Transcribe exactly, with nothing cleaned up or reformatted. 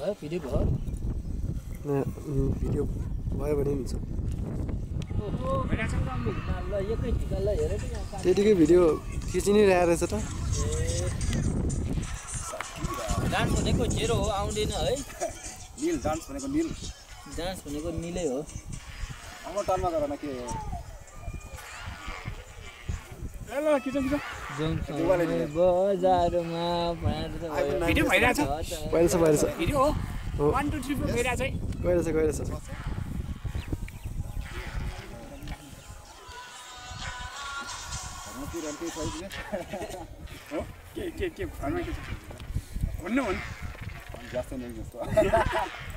भयो भिडियो भयो भिडियो भयो भने हुन्छ त्यतिकै भिडियो खिचि नै रहेको रहेछ त डान्स भनेको जेरो हो आउँदैन है नील डान्स भनेको नील डान्स भनेको नीलै हो अब टर्नमा गर न के हो ल ल किचो किचो बजारमा भिडियो भइरहेछ भइरहेछ भइरहेछ भिडियो हो one two three four भइरहेछ है गइरहेछ गइरहेछ के के के घरमा के छ भन्नु भन्नु जस्तो नै जस्तो